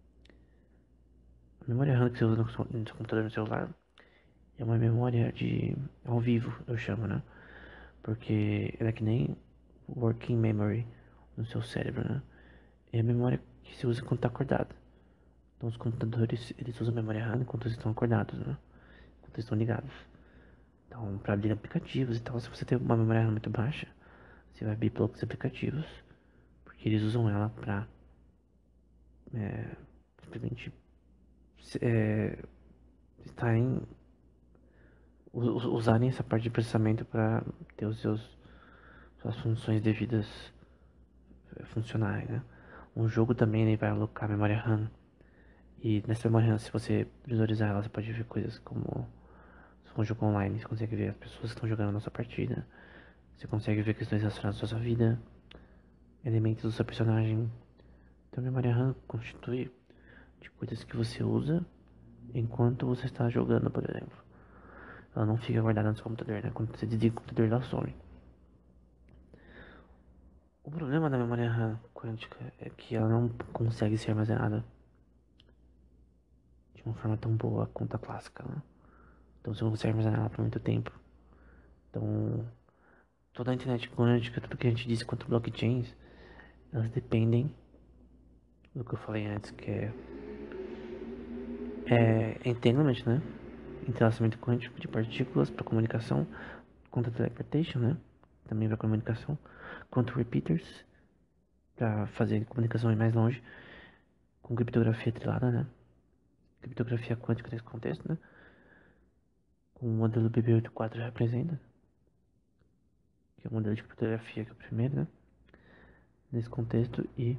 a memória RAM que você usa no seu, no seu computador, no celular. É uma memória de ao vivo, eu chamo, né? Porque ela é que nem working memory no seu cérebro, né? É a memória que se usa quando está acordado. Então os computadores, eles usam memória RAM enquanto eles estão acordados, né? Enquanto eles estão ligados. Então, para abrir aplicativos e tal, se você tem uma memória RAM muito baixa, você vai abrir poucos aplicativos, porque eles usam ela para é, simplesmente é, estarem usarem essa parte de processamento para ter os seus suas funções devidas funcionarem, né? Um jogo também ele vai alocar memória RAM. E nessa memória RAM, se você visualizar ela, você pode ver coisas como se for um jogo online, você consegue ver as pessoas que estão jogando a nossa partida. Você consegue ver questões relacionadas à sua vida, elementos do seu personagem. Então, a memória RAM constitui de coisas que você usa enquanto você está jogando, por exemplo. Ela não fica guardada no seu computador, né? Quando você desliga o computador, ela some. O problema da memória RAM quântica é que ela não consegue ser armazenada de uma forma tão boa quanto a clássica, né? Então você não consegue armazenar ela por muito tempo. Então, toda a internet quântica, tudo que a gente disse quanto blockchains, elas dependem do que eu falei antes, que é, é entanglement, né? Entrelaçamento quântico de partículas para comunicação, quanto teleportation, né? Também para comunicação, quanto repeaters para fazer comunicação ir mais longe, com criptografia trilada, né? Criptografia quântica nesse contexto, né? Com o modelo B B oitenta e quatro representa, que é o modelo de criptografia que é o primeiro, né? Nesse contexto, e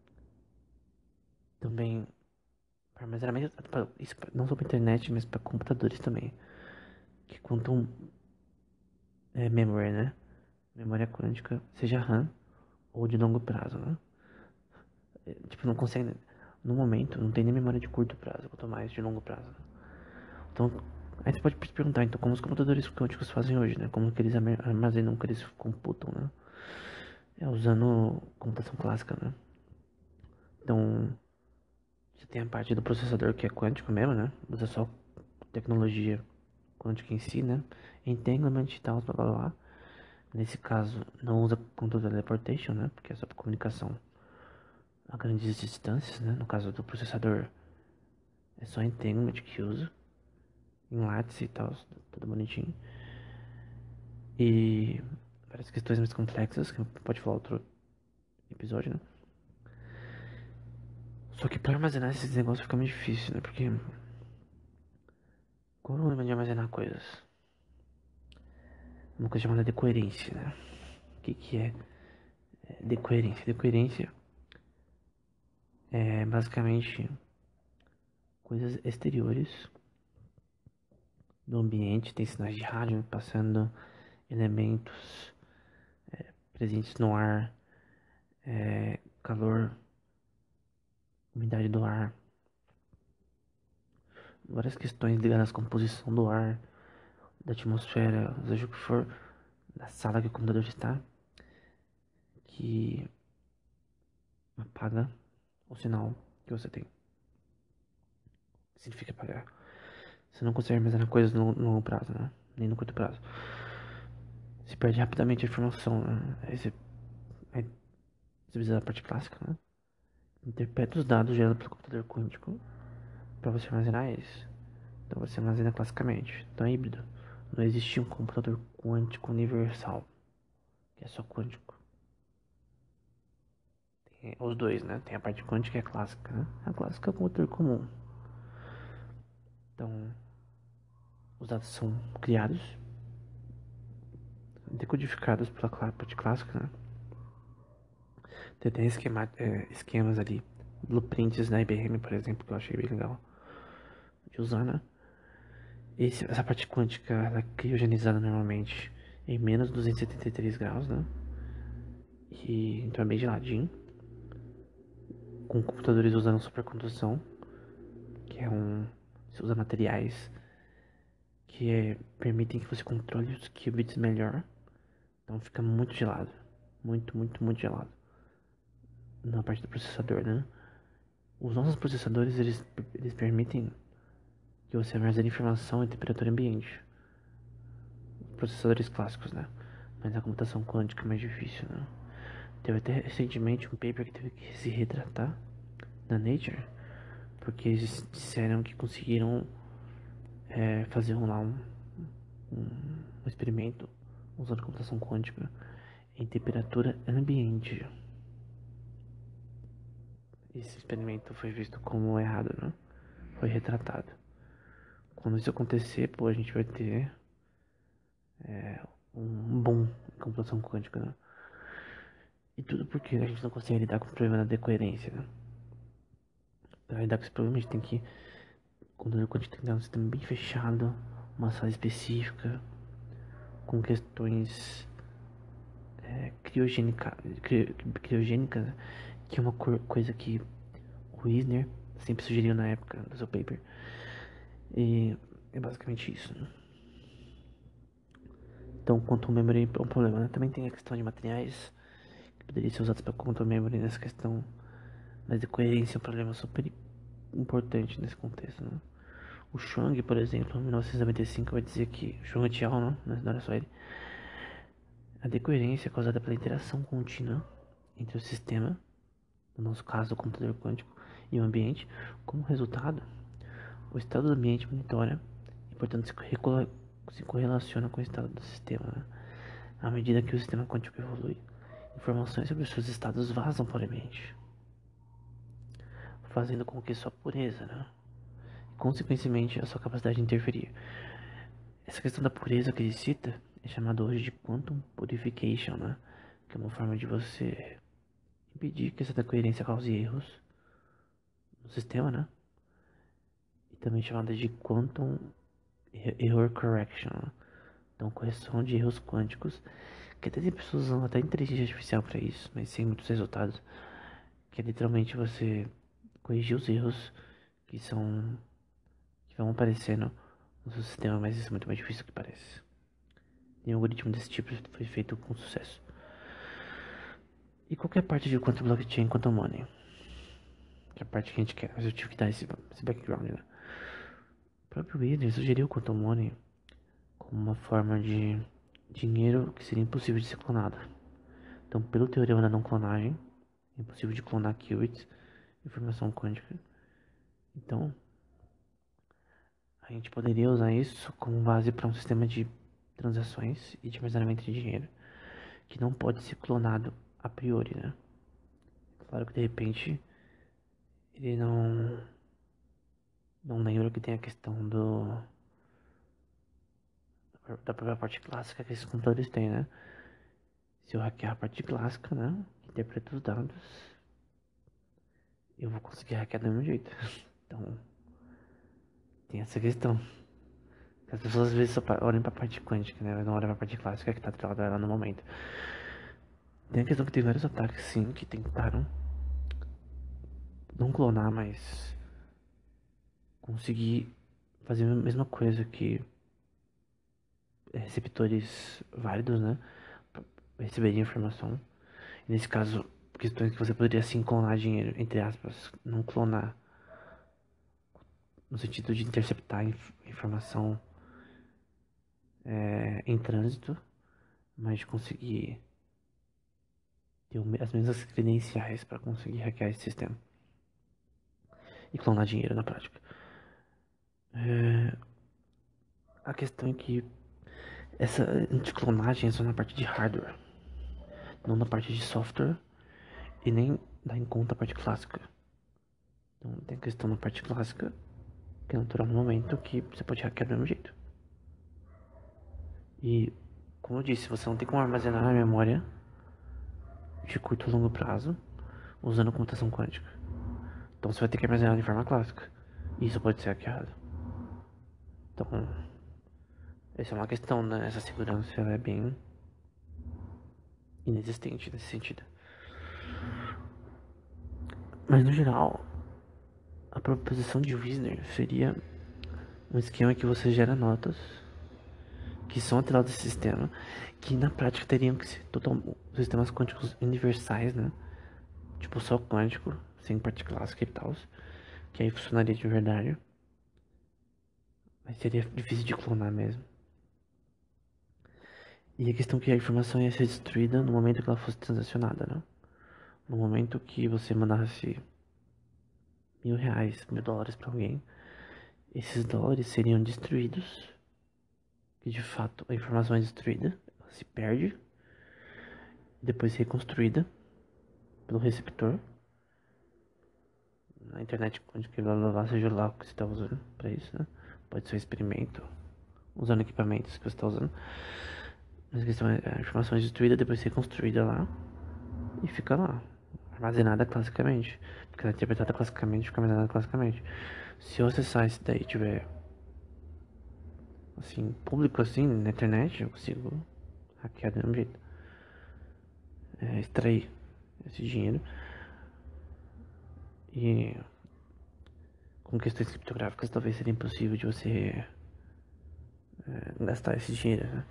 também para armazenamento, pra, isso pra, não só para internet, mas para computadores também, que quantum é, memory, né? Memória quântica, seja RAM ou de longo prazo, né? É, tipo, não consegue, no momento, não tem nem memória de curto prazo, quanto mais de longo prazo. Né? Então, aí você pode se perguntar, então, como os computadores quânticos fazem hoje, né? Como que eles armazenam, que eles computam, né? É usando computação clássica, né? Então, você tem a parte do processador que é quântico mesmo, né? Usa só tecnologia quântica em si, né? Entanglement e tal, blá blá blá. Nesse caso, não usa controle teleportation, né? Porque é só para comunicação a grandes distâncias, né? No caso do processador, é só entanglement que usa. Em lattice e tal, tudo bonitinho. E várias questões mais complexas, que pode falar outro episódio, né? Só que para armazenar esses negócios fica muito difícil, né? Porque qual é o problema de armazenar coisas? Uma coisa chamada decoerência, né? O que que é, é decoerência? Decoerência é basicamente coisas exteriores do ambiente, tem sinais de rádio passando, elementos presentes no ar, é, calor, umidade do ar, várias questões ligadas à composição do ar, da atmosfera, seja o que for, da sala que o computador está, que apaga o sinal que você tem. O que significa apagar? Você não consegue armazenar coisas no, no longo prazo, né? Nem no curto prazo. Você perde rapidamente a informação, né? Aí você, aí você precisa da parte clássica, né? Interpreta os dados gerados pelo computador quântico para você armazenar eles. Então você armazena classicamente. Então é híbrido. Não existe um computador quântico universal, que é só quântico. Tem os dois, né? Tem a parte quântica e a clássica, né? A clássica é o computador comum. Então, os dados são criados, decodificados pela parte clássica, né? Tem até esquema, é, esquemas ali, blueprints da I B M, por exemplo, que eu achei bem legal de usar, né? Esse, essa parte quântica, ela é criogenizada normalmente em menos duzentos e setenta e três graus, né? E, então é bem geladinho. Com computadores usando supercondução, que é um... Você usa materiais que é, permitem que você controle os qubits melhor. Então fica muito gelado. Muito, muito, muito gelado. Na parte do processador, né? Os nossos processadores, eles, eles permitem que você armazene informação em temperatura ambiente. Processadores clássicos, né? Mas a computação quântica é mais difícil, né? Teve até recentemente um paper que teve que se retratar na Nature, porque eles disseram que conseguiram é, fazer lá um, um, um experimento usando computação quântica em temperatura ambiente. Esse experimento foi visto como errado, né? Foi retratado. Quando isso acontecer, pô, a gente vai ter é, um boom em computação quântica, né? E tudo porque a gente não consegue lidar com o problema da decoerência, né? Pra lidar com esse problema, a gente tem que, quando a gente tem que dar um sistema bem fechado, uma sala específica, com questões criogênica, cri, criogênica, que é uma coisa que o Wisner sempre sugeriu na época do seu paper. E é basicamente isso, né? Então, quantum memory é um problema, né? Também tem a questão de materiais que poderiam ser usados para quantum memory nessa questão, mas a coerência é um problema super importante nesse contexto, né? O Chuang, por exemplo, em mil novecentos e noventa e cinco, vai dizer que Chuang et al, não, não era só ele, a decoerência é causada pela interação contínua entre o sistema, no nosso caso o computador quântico, e o ambiente. Como resultado, o estado do ambiente monitora e, portanto, se, se correlaciona com o estado do sistema, né? À medida que o sistema quântico evolui, informações sobre os seus estados vazam para o ambiente, fazendo com que sua pureza, né? Consequentemente, a sua capacidade de interferir. Essa questão da pureza que ele cita é chamada hoje de quantum purification, né? Que é uma forma de você impedir que essa coerência cause erros no sistema, né? E também chamada de quantum error correction, né? Então, correção de erros quânticos, que até tem pessoas usando até inteligência artificial para isso, mas sem muitos resultados. Que é literalmente você corrigir os erros que são que vão aparecendo no seu sistema, mas isso é muito mais difícil do que parece. Nenhum algoritmo desse tipo foi feito com sucesso. E qualquer parte de quanto blockchain, quanto money, que é a parte que a gente quer, mas eu tive que dar esse, esse background, né? O próprio Wisner sugeriu o quantum money como uma forma de dinheiro que seria impossível de ser clonada. Então, pelo teorema da não clonagem, é impossível de clonar qubits, informação quântica. Então, a gente poderia usar isso como base para um sistema de transações e de armazenamento de dinheiro que não pode ser clonado a priori, né? Claro que de repente ele não não lembra que tem a questão do da própria parte clássica que esses computadores têm, né? Se eu hackear a parte clássica, né, interpreta os dados, eu vou conseguir hackear do mesmo jeito. Então, tem essa questão. As pessoas às vezes só olham pra parte quântica, né? Mas não olham pra parte clássica que tá atrelada lá no momento. Tem a questão que tem vários ataques, sim, que tentaram não clonar, mas conseguir fazer a mesma coisa que receptores válidos, né? Receberia informação. E nesse caso, questões que você poderia sim clonar dinheiro, entre aspas, não clonar, no sentido de interceptar inf informação é, em trânsito, mas de conseguir ter as mesmas credenciais para conseguir hackear esse sistema e clonar dinheiro na prática. É, a questão é que essa anticlonagem é só na parte de hardware, não na parte de software e nem dá em conta a parte clássica. Então tem a questão na parte clássica, que é natural no momento que você pode hackear do mesmo jeito. E, como eu disse, você não tem como armazenar a memória de curto e longo prazo usando computação quântica. Então você vai ter que armazenar de forma clássica. E isso pode ser hackeado. Então, essa é uma questão, né? Essa segurança ela é bem inexistente nesse sentido. Mas no geral, a proposição de Wisner seria um esquema que você gera notas que são atreladas a esse sistema, que na prática teriam que ser total, sistemas quânticos universais, né? Tipo só quântico, sem parte clássica e tal, que aí funcionaria de verdade. Mas seria difícil de clonar mesmo. E a questão é que a informação ia ser destruída no momento que ela fosse transacionada, né? No momento que você mandasse mil reais, mil dólares pra alguém, esses dólares seriam destruídos. Que de fato a informação é destruída, ela se perde, depois reconstruída pelo receptor. Na internet, onde que blá blá blá, seja lá o que você está usando pra isso, né? Pode ser um experimento, usando equipamentos que você está usando. Mas a questão é a informação é destruída, depois reconstruída lá e fica lá, armazenada classicamente. Fica interpretada classicamente, fica armazenada classicamente. Se eu acessar esse daí e tiver assim, público assim, na internet, eu consigo hackear do mesmo jeito. é, extrair esse dinheiro. E com questões criptográficas talvez seria impossível de você é, gastar esse dinheiro, né?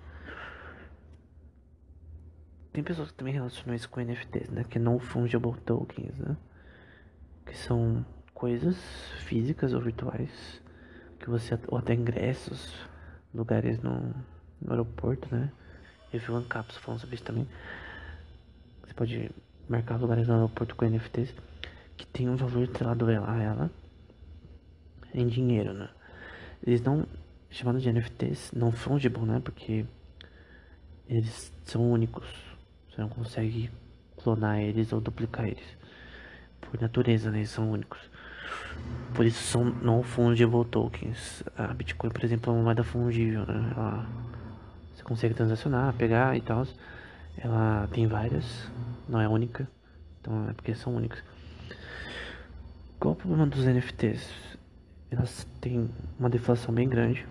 Tem pessoas que também relacionam isso com N F Ts, né? Que é Non-Fungible Tokens, né? Que são coisas físicas ou virtuais que você, ou até ingressos, lugares no, no aeroporto, né? Eu vi o Ancapsu falando sobre isso também. Você pode marcar lugares no aeroporto com N F Ts que tem um valor atrelado a ela em dinheiro, né? Eles não, chamados de N F Ts, não fungible, né? Porque eles são únicos. Você não consegue clonar eles ou duplicar eles. Por natureza, né? Eles são únicos. Por isso são não fungible tokens. A Bitcoin, por exemplo, é uma moeda fungível, né? Ela, você consegue transacionar, pegar e tal. Ela tem várias, não é única. Então é porque são únicas. Qual o problema dos N F Ts? Elas têm uma deflação bem grande.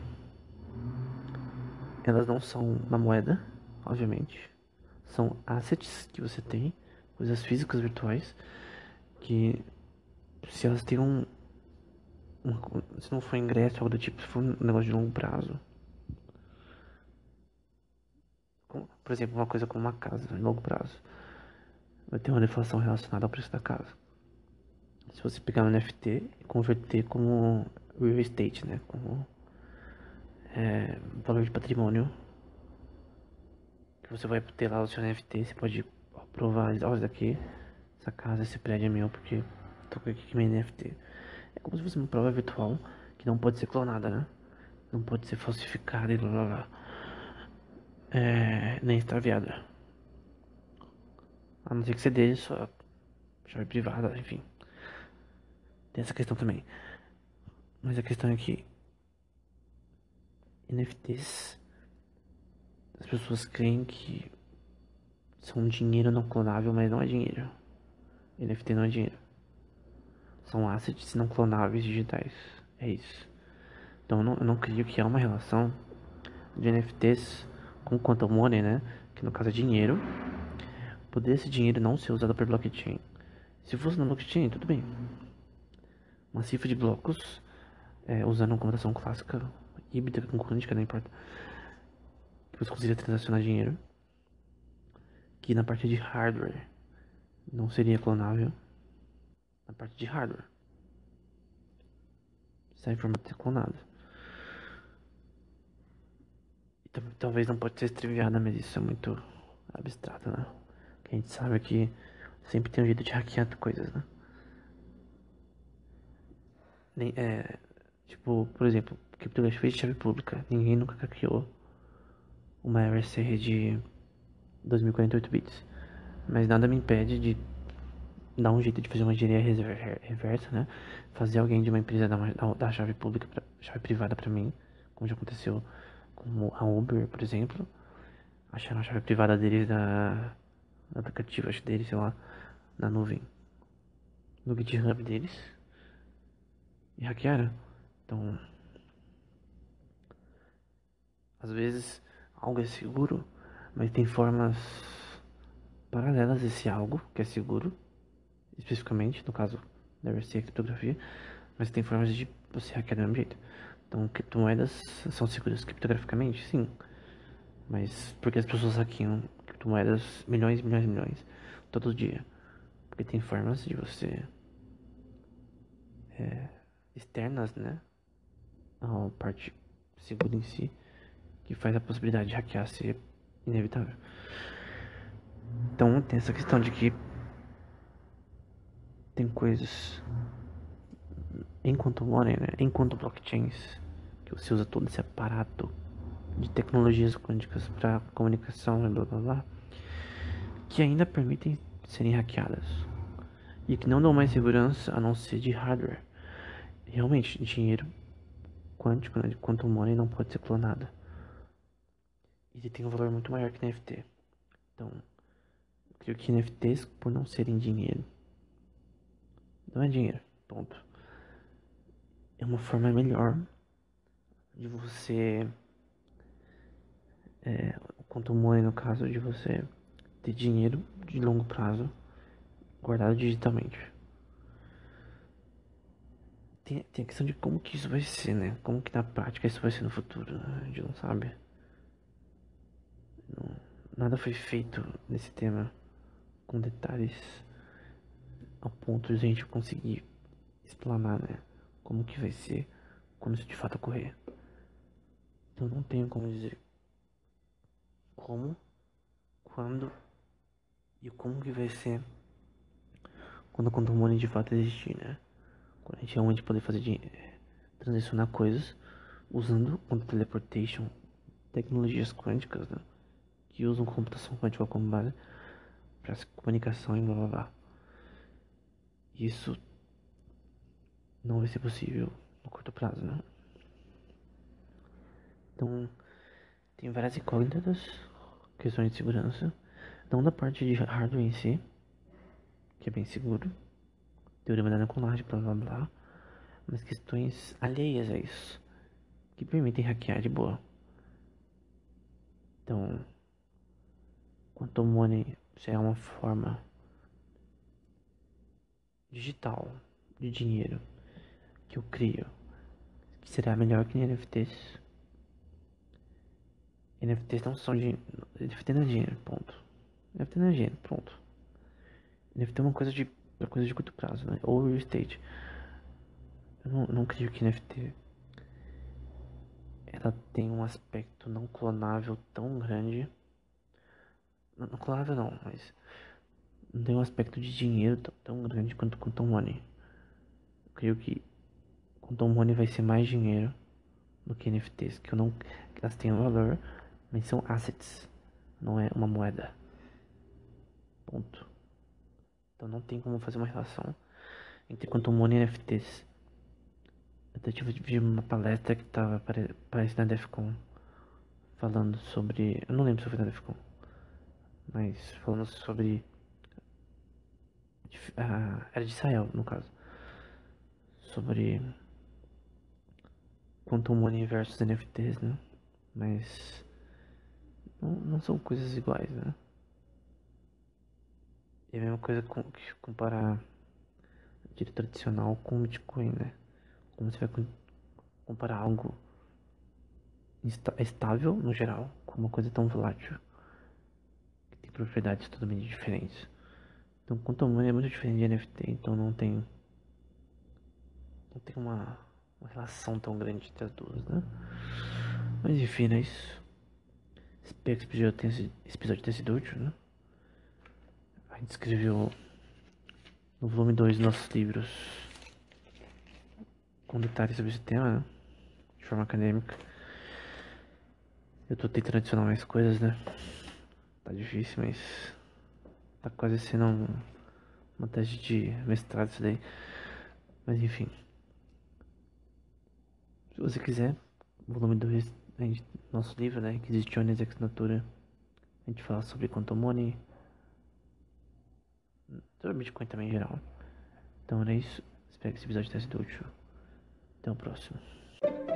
Elas não são uma moeda, obviamente. São assets que você tem, coisas físicas virtuais, que se elas têm um, um se não for ingresso ou algo do tipo, se for um negócio de longo prazo, por exemplo, uma coisa como uma casa em longo prazo, vai ter uma deflação relacionada ao preço da casa. Se você pegar um N F T e converter como real estate, né, como é, valor de patrimônio, que você vai ter lá o seu N F T, você pode provar, olha, daqui, essa casa, esse prédio é meu, porque tô com aqui meu N F T. É como se fosse uma prova virtual que não pode ser clonada, né? Não pode ser falsificada e blá blá blá. É, nem extraviada. A não ser que você dê sua chave privada, enfim. Tem essa questão também. Mas a questão é que N F Ts, as pessoas creem que são dinheiro não clonável, mas não é dinheiro. N F T não é dinheiro. São assets não clonáveis digitais. É isso. Então eu não, eu não creio que há uma relação de N F Ts com quantum money, né? Que no caso é dinheiro. Poder esse dinheiro não ser usado por blockchain. Se fosse na blockchain, tudo bem. Uma cifra de blocos, é, usando uma computação clássica, híbrida com quântica, não importa. Que você conseguiria transacionar dinheiro. Que na parte de hardware não seria clonável. Na parte de hardware, sai em formato de ser clonado. E talvez não pode ser estriviada, mas isso é muito abstrato, né? O que a gente sabe é que sempre tem um jeito de hackear coisas, né? Nem, é, tipo, por exemplo, criptografia de chave pública. Ninguém nunca hackeou uma R S A de dois mil e quarenta e oito bits. Mas nada me impede de dar um jeito de fazer uma engenharia reversa, né? Fazer alguém de uma empresa dar, uma, dar chave pública, pra, chave privada pra mim, como já aconteceu com a Uber, por exemplo. Acharam a chave privada deles da, do aplicativo, acho deles, sei lá, na nuvem, no GitHub deles. E hackearam. Então, às vezes, algo é seguro, mas tem formas paralelas desse algo que é seguro, especificamente, no caso da R C A criptografia, mas tem formas de você hackear do mesmo jeito. Então, criptomoedas são seguras criptograficamente? Sim. Mas porque as pessoas hackeiam criptomoedas milhões, milhões, milhões todo dia? Porque tem formas de você é, externas, né? A parte segura em si, que faz a possibilidade de hackear ser inevitável. Então tem essa questão de que tem coisas enquanto money, né? Enquanto blockchains, que você usa todo esse aparato de tecnologias quânticas para comunicação e blá blá blá, que ainda permitem serem hackeadas e que não dão mais segurança a não ser de hardware. Realmente, dinheiro quântico, né, de quantum money, não pode ser clonado. Ele tem um valor muito maior que N F T. Então, eu creio que N F Ts, por não serem dinheiro, não é dinheiro, ponto. É uma forma melhor de você, é, o quantum money no caso de você ter dinheiro de longo prazo guardado digitalmente. Tem, tem a questão de como que isso vai ser, né? Como que na prática isso vai ser no futuro, né? A gente não sabe. Não, nada foi feito nesse tema com detalhes ao ponto de a gente conseguir explanar, né? Como que vai ser quando isso de fato ocorrer. Então não tenho como dizer como, quando e como que vai ser quando a Quantum Money de fato existir, né? Quando a gente realmente poder fazer de, transicionar coisas usando quantum teleportation, tecnologias quânticas, né? Que usam computação quântica como base para comunicação e blá blá blá. Isso não vai ser possível no curto prazo, né? Então, tem várias incógnitas, questões de segurança, não da parte de hardware em si, que é bem seguro, teorema da Nicolai, blá blá blá, mas questões alheias a isso, que permitem hackear de boa. Então, Quantum Money é uma forma digital de dinheiro que eu crio, que será melhor que N F Ts. N F Ts não são dinheiro, N F T não é dinheiro, ponto. N F T não é dinheiro, pronto. N F T é uma coisa de, uma coisa de curto prazo, né? Ou real estate. Eu não, não creio que N F T ela tem um aspecto não clonável tão grande. Não, não clonável não, mas não tem um aspecto de dinheiro tão, tão grande quanto Quantum Money. Eu creio que Quantum Money vai ser mais dinheiro do que N F Ts, que eu não, que elas têm um valor, mas são assets, não é uma moeda. Ponto. Então não tem como fazer uma relação entre Quantum Money e N F Ts. Eu tive de ver uma palestra que tava pare- parece na DEFCON, falando sobre, eu não lembro se foi na DEFCON, mas falando sobre, ah, era de Israel no caso, sobre Quantum Money versus N F Ts, né? Mas não, não são coisas iguais, né? É a mesma coisa com, que comparar dinheiro tradicional com Bitcoin, né? Como você vai com- comparar algo insta- estável no geral com uma coisa tão volátil, que tem propriedades totalmente diferentes. Então, Quantum Money é muito diferente de N F T, então não tem, não tem uma, uma relação tão grande entre as duas, né? Mas enfim, é isso. Espero que esse episódio tenha, sido- esse episódio tenha sido útil, né? A gente escreveu no volume dois nossos livros com detalhes sobre esse tema, né? De forma acadêmica. Eu tô tentando adicionar mais coisas, né? Tá difícil, mas tá quase sendo um, uma tese de mestrado isso daí. Mas enfim. Se você quiser, volume dois, a gente, nosso livro, né? Requisitiones Ex Natura. A gente fala sobre Quantum Money, sobre Bitcoin também em geral. Então era isso. Espero que esse episódio tenha sido útil. Até o próximo.